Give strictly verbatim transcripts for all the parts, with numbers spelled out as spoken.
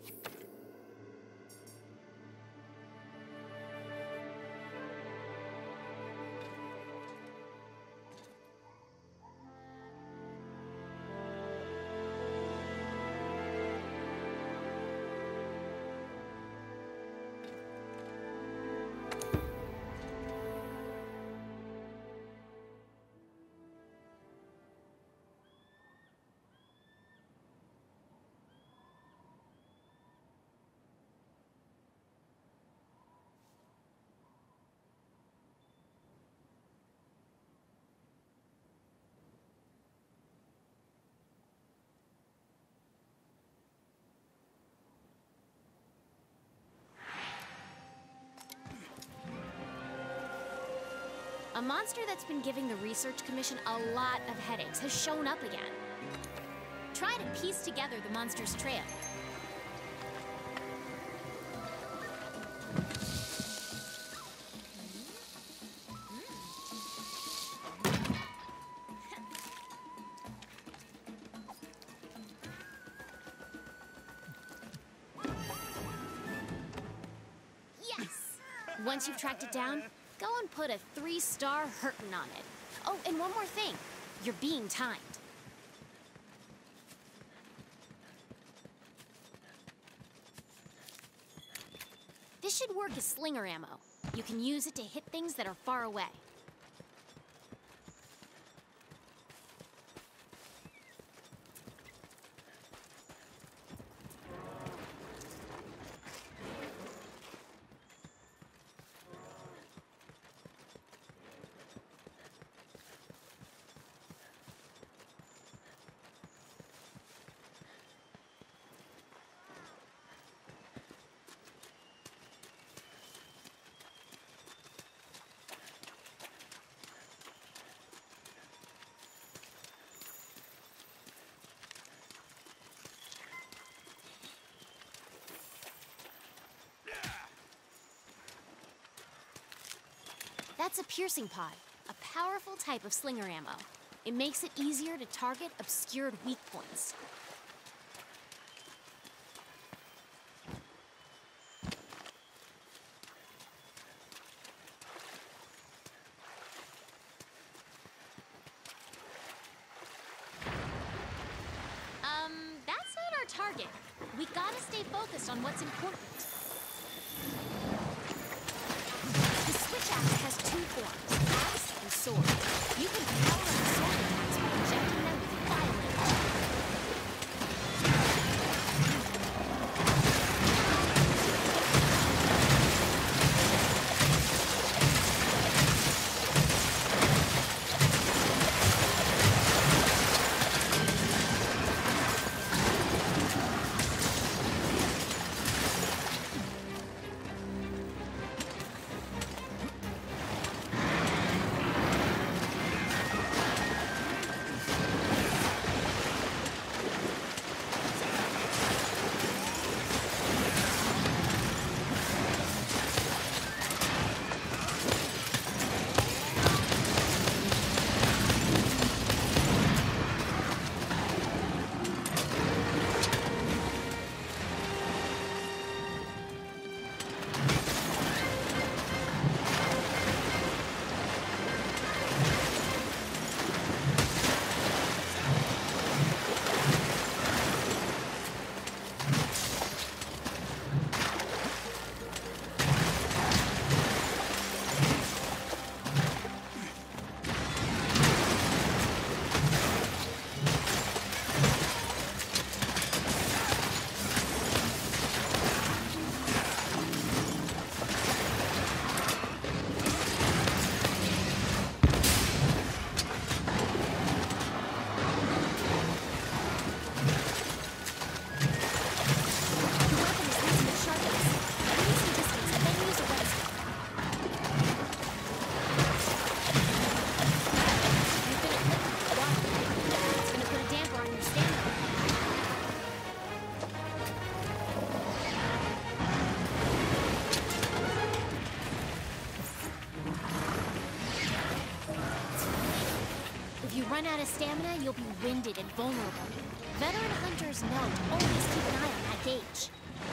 A monster that's been giving the Research Commission a lot of headaches has shown up again. Try to piece together the monster's trail. Yes! Once you've tracked it down, go and put a three-star hurtin' on it. Oh, and one more thing. You're being timed. This should work as slinger ammo. You can use it to hit things that are far away. That's a piercing pod, a powerful type of slinger ammo. It makes it easier to target obscured weak points. Um, that's not our target. We gotta stay focused on what's important. Switch axe has two forms, axe and sword. You can power up sword attacks by injecting them with violent. Run out of stamina, you'll be winded and vulnerable. Veteran hunters know to always keep an eye on that gauge.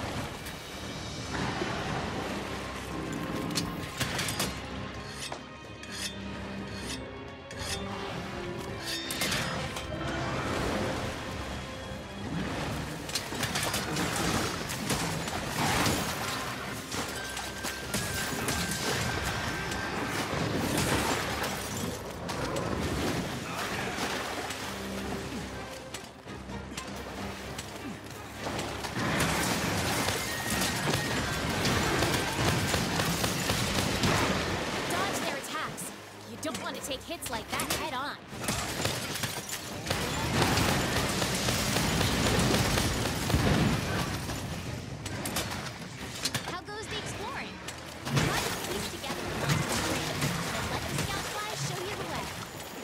hits like that head on. How goes the exploring? Try to piece together the monster's plan, then let the scout fly show you the way.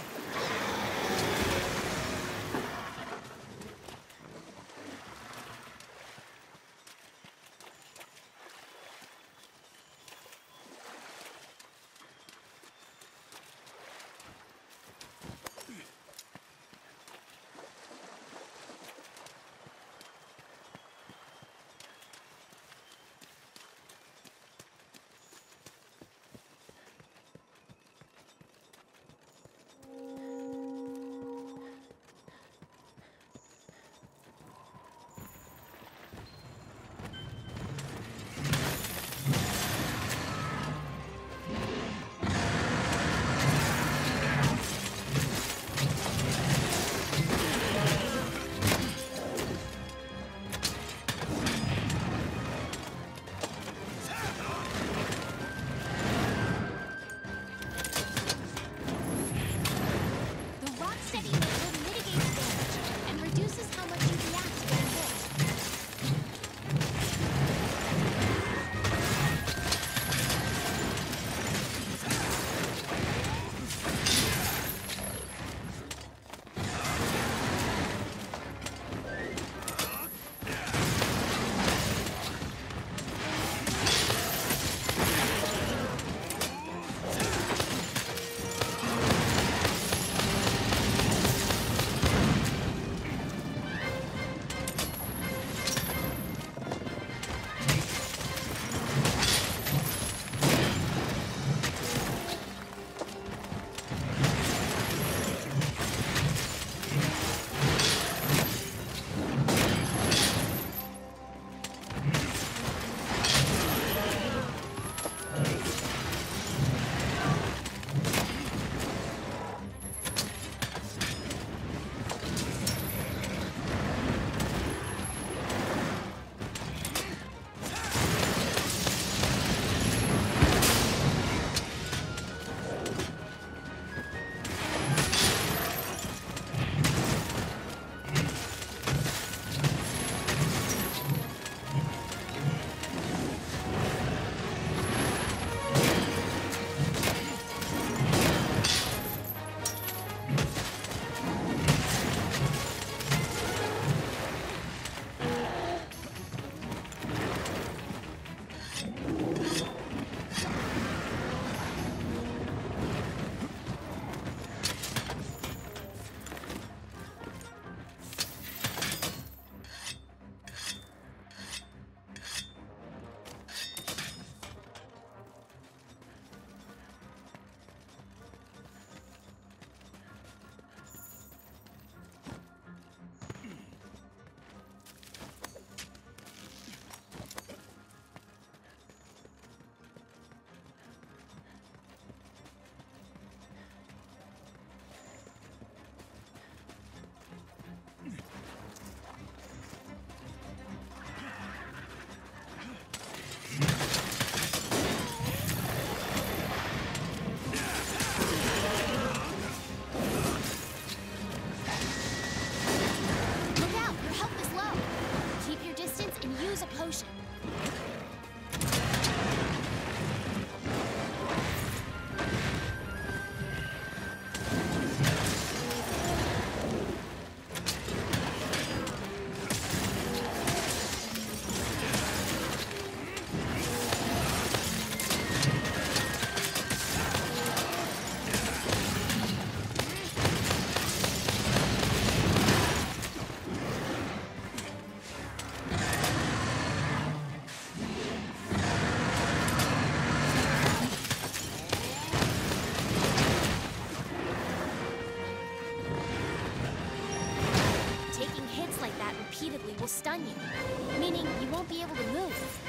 repeatedly will stun you, meaning you won't be able to move.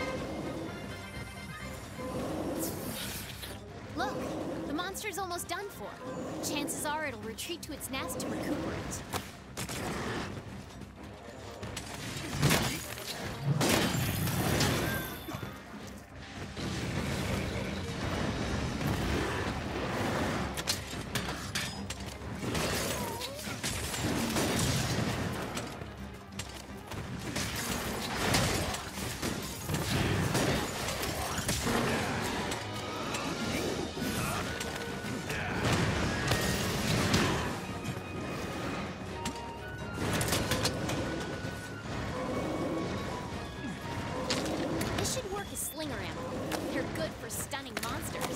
Look, the monster's almost done for. Chances are it'll retreat to its nest to recuperate. slinger ammo. They're good for stunning monsters.